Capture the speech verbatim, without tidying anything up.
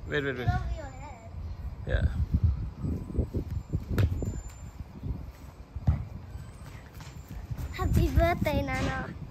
Wait, wait, wait. Over your head. Yeah. Happy birthday, Nana.